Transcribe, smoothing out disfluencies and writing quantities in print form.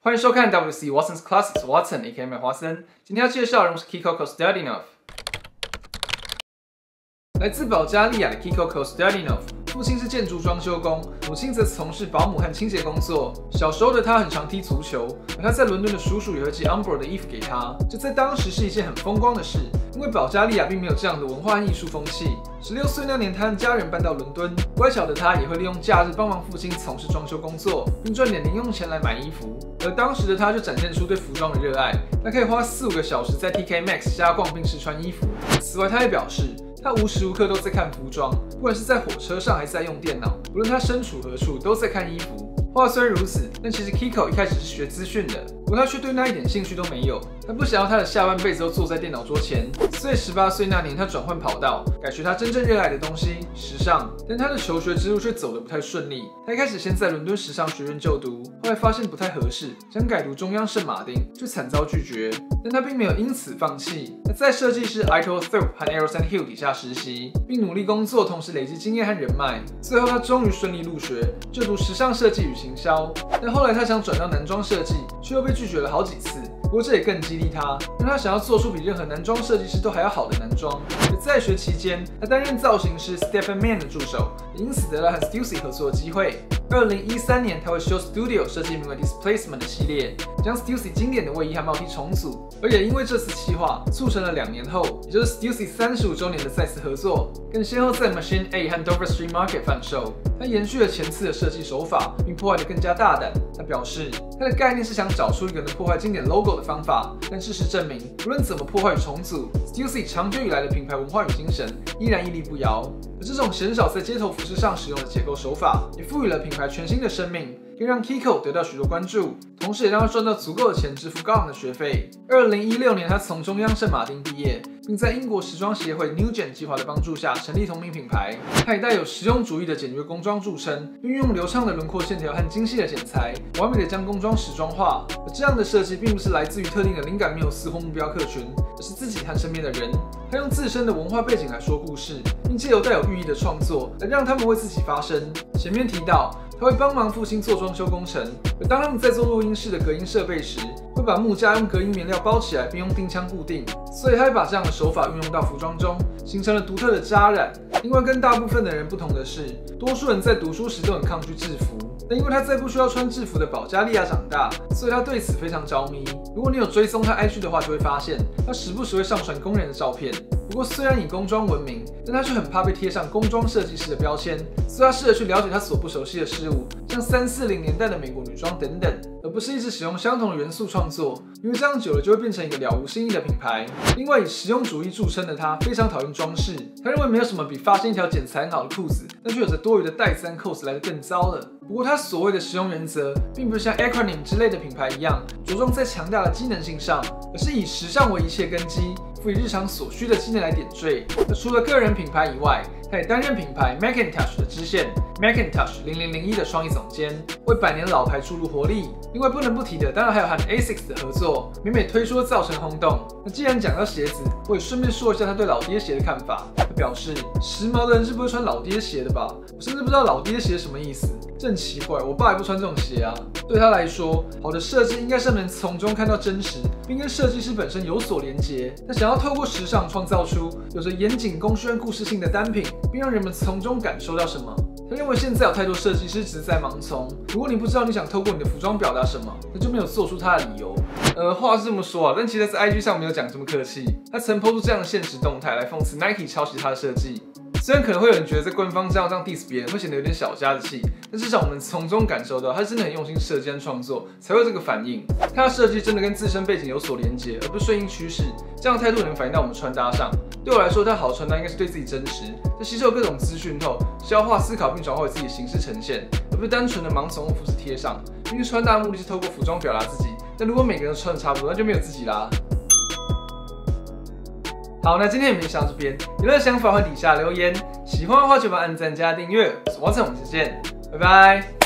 欢迎收看 WC Watson's Classics Watson A.K.A. 华森。今天要介绍的人物是 Kiko Kostadinov。来自保加利亚的 Kiko Kostadinov， 父亲是建筑装修工，母亲则从事保姆和清洁工作。小时候的他很常踢足球，而他在伦敦的叔叔也会寄 Umbro 的衣服给他，这在当时是一件很风光的事，因为保加利亚并没有这样的文化和艺术风气。16岁那年，他和家人搬到伦敦，乖巧的他也会利用假日帮忙父亲从事装修工作，并赚点零用钱来买衣服。而当时的他就展现出对服装的热爱，他可以花4-5个小时在 TK Maxx 瞎逛并试穿衣服。此外，他也表示，他无时无刻都在看服装，不管是在火车上还是在用电脑，无论他身处何处，都在看衣服。话虽然如此，但其实 Kiko 一开始是学资讯的，不过他却对那一点兴趣都没有。他不想要他的下半辈子都坐在电脑桌前，所以18岁那年他转换跑道，改学他真正热爱的东西——时尚。但他的求学之路却走得不太顺利。他一开始先在伦敦时尚学院就读，后来发现不太合适，想改读中央圣马丁，却惨遭拒绝。但他并没有因此放弃，他在设计师 Ito Thorpe 和 Aerosand Hill 底下实习，并努力工作，同时累积经验和人脉。最后他终于顺利入学，就读时尚设计与行销。但后来他想转到男装设计，却又被拒绝了好几次。不过这也更激励他，让他想要做出比任何男装设计师都还要好的男装。而在学期间，他担任造型师 Stephen Mann 的助手，也因此得到和 Stussy 合作的机会。2013年，他为 Show Studio 设计名为 Displacement 的系列，将 Stussy 经典的卫衣和帽 T 重组。而也因为这次企划，促成了2年后，也就是 Stussy 35周年的再次合作，更先后在 Machine A 和 Dover Street Market 贩售。他延续了前次的设计手法，并破坏得更加大胆。他表示，他的概念是想找出一个能破坏经典 logo 的方法，但事实证明，无论怎么破坏与重组 ，Stussy 长久以来的品牌文化与精神依然屹立不摇。而这种鲜少在街头服饰上使用的解构手法，也赋予了品牌全新的生命，可以让 Kiko 得到许多关注，同时也让他赚到足够的钱支付高昂的学费。2016年，他从中央圣马丁毕业，并在英国时装协会 NewGen 计划的帮助下成立同名品牌。他以带有实用主义的简约工装著称，运用流畅的轮廓线条和精细的剪裁，完美的将工装时装化。而这样的设计并不是来自于特定的灵感缪斯或目标客群，而是自己和身边的人。他用自身的文化背景来说故事，并借由带有寓意的创作来让他们为自己发声。前面提到，他会帮忙父亲做装修工程，而当他们在做录音室的隔音设备时，会把木架用隔音棉料包起来，并用钉枪固定。所以他会把这样的手法运用到服装中，形成了独特的扎染。另外，跟大部分的人不同的是，多数人在读书时都很抗拒制服，但因为他在不需要穿制服的保加利亚长大，所以他对此非常着迷。如果你有追踪他 IG 的话，就会发现他时不时会上传工人的照片。不过虽然以工装闻名，但他却很怕被贴上工装设计师的标签，所以他试着去了解他所不熟悉的事物，像340年代的美国女装等等，而不是一直使用相同的元素创作，因为这样久了就会变成一个了无新意的品牌。另外，以实用主义著称的他非常讨厌装饰，他认为没有什么比发现一条剪裁很好的裤子，但却有着多余的带子和扣子来得更糟了。不过他所谓的实用原则，并不是像 Acronym 之类的品牌一样着重在强大的机能性上，而是以时尚为一切根基，赋予日常所需的机能来点缀。那除了个人品牌以外，他也担任品牌 Macintosh 的支线 Macintosh 0001的创意总监，为100年老牌注入活力。另外不能不提的，当然还有和 ASICS 的合作，每每推出造成轰动。那既然讲到鞋子，我也顺便说一下他对老爹鞋的看法。他表示，时髦的人是不会穿老爹鞋的吧？我甚至不知道老爹鞋什么意思，真奇怪，我爸也不穿这种鞋啊。对他来说，好的设计应该是能从中看到真实，并跟设计师本身有所连结。他想要透过时尚创造出有着严谨工序和故事性的单品，并让人们从中感受到什么。他认为现在有太多设计师只是在盲从，如果你不知道你想透过你的服装表达什么，那就没有做出他的理由。话是这么说啊，但其实在 IG 上没有讲这么客气。他曾抛出这样的现实动态来讽刺 Nike 抄袭他的设计。虽然可能会有人觉得在官方这样 diss 别人会显得有点小家子气，但至少我们从中感受到他真的很用心设计和创作，才会有这个反应。他的设计真的跟自身背景有所连结，而不是顺应趋势。这样的态度能反映到我们穿搭上。对我来说，他好的穿搭应该是对自己真实，在吸收各种资讯后，消化思考并转化为自己的形式呈现，而不是单纯的盲从或复制贴上。因为穿搭的目的是透过服装表达自己，但如果每个人都穿的差不多，那就没有自己啦。好，那今天也分享到这边，有任何想法欢迎底下留言，喜欢的话就帮按赞加订阅。我是 Watson，我们下次见，拜拜。